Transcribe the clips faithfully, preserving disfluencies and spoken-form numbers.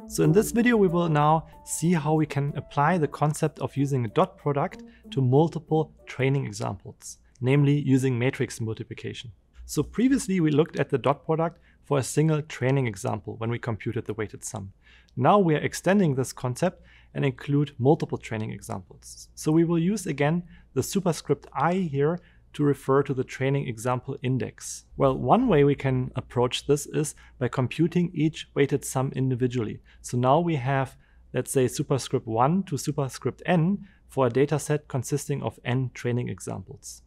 So in this video we will now see how we can apply the concept of using a dot product to multiple training examples, namely using matrix multiplication. So previously we looked at the dot product for a single training example when we computed the weighted sum. Now we are extending this concept and include multiple training examples. So we will use again the superscript I here to refer to the training example index. Well, one way we can approach this is by computing each weighted sum individually. So now we have, let's say, superscript one to superscript n for a dataset consisting of n training examples.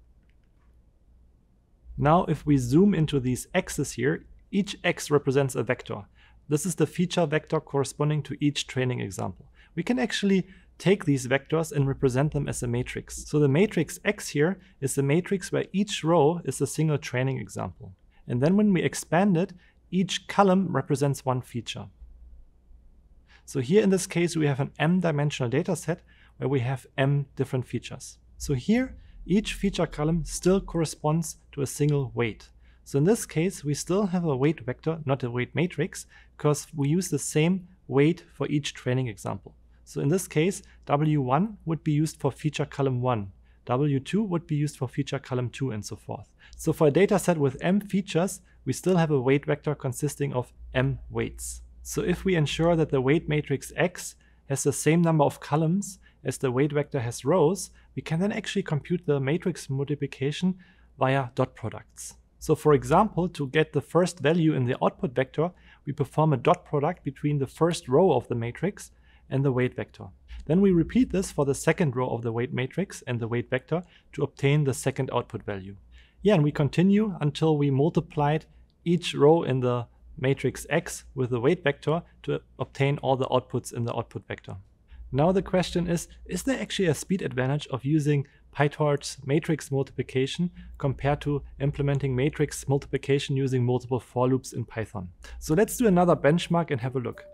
Now if we zoom into these x's here, each x represents a vector. This is the feature vector corresponding to each training example. We can actually take these vectors and represent them as a matrix. So the matrix X here is the matrix where each row is a single training example. And then when we expand it, each column represents one feature. So here in this case we have an m-dimensional data set where we have m different features. So here each feature column still corresponds to a single weight. So in this case we still have a weight vector, not a weight matrix, because we use the same weight for each training example. So in this case, W one would be used for feature column one, W two would be used for feature column two, and so forth. So for a data set with m features, we still have a weight vector consisting of m weights. So if we ensure that the weight matrix X has the same number of columns as the weight vector has rows, we can then actually compute the matrix multiplication via dot products. So for example, to get the first value in the output vector, we perform a dot product between the first row of the matrix and the weight vector. Then we repeat this for the second row of the weight matrix and the weight vector to obtain the second output value. Yeah, and we continue until we multiplied each row in the matrix X with the weight vector to obtain all the outputs in the output vector. Now the question is, is there actually a speed advantage of using PyTorch's matrix multiplication compared to implementing matrix multiplication using multiple for loops in Python? So let's do another benchmark and have a look.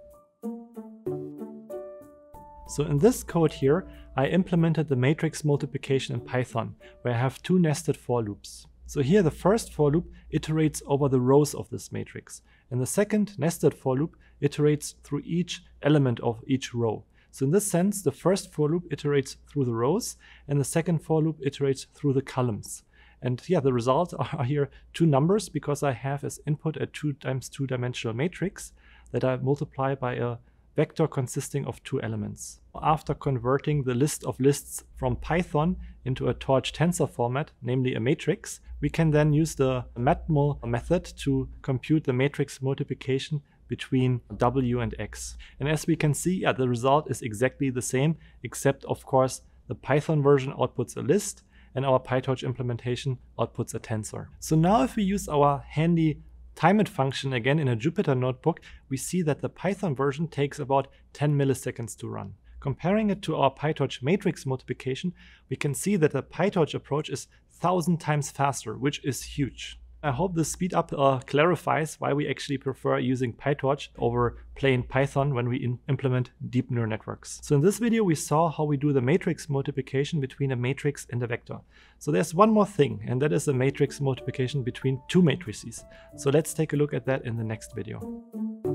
So in this code here, I implemented the matrix multiplication in Python, where I have two nested for loops. So here the first for loop iterates over the rows of this matrix, and the second nested for loop iterates through each element of each row. So in this sense, the first for loop iterates through the rows, and the second for loop iterates through the columns. And yeah, the results are here two numbers, because I have as input a two times two dimensional matrix that I multiply by a vector consisting of two elements. After converting the list of lists from Python into a torch tensor format, namely a matrix, we can then use the matmul method to compute the matrix multiplication between W and X. And as we can see, yeah, the result is exactly the same, except of course the Python version outputs a list and our PyTorch implementation outputs a tensor. So now if we use our handy timeit function again in a Jupyter notebook, we see that the Python version takes about ten milliseconds to run. Comparing it to our PyTorch matrix multiplication, we can see that the PyTorch approach is one thousand times faster, which is huge. I hope this speed up uh, clarifies why we actually prefer using PyTorch over plain Python when we in implement deep neural networks. So in this video we saw how we do the matrix multiplication between a matrix and a vector. So there's one more thing, and that is the matrix multiplication between two matrices. So let's take a look at that in the next video.